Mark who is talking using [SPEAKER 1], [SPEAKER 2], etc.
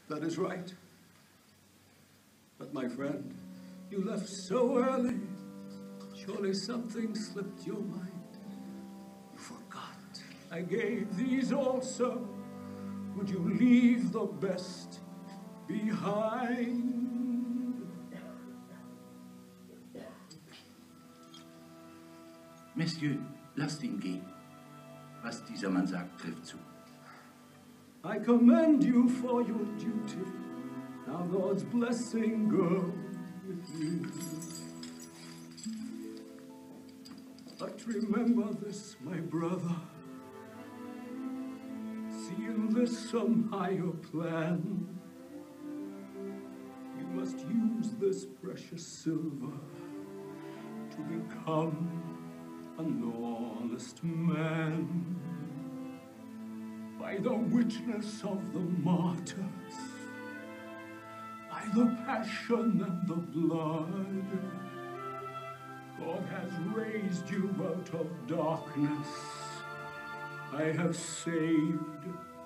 [SPEAKER 1] That is right. But my friend, you left so early. Surely something slipped your mind. You forgot. I gave these also. Would you leave the best behind?
[SPEAKER 2] Messieurs, lasst ihn gehen. Was dieser Mann sagt, trifft zu.
[SPEAKER 1] I commend you for your duty. Now God's blessing go with you. But remember this, my brother. See in this some higher plan. You must use this precious silver to become an honest man. By the witness of the martyrs, by the passion and the blood, God has raised you out of darkness. I have saved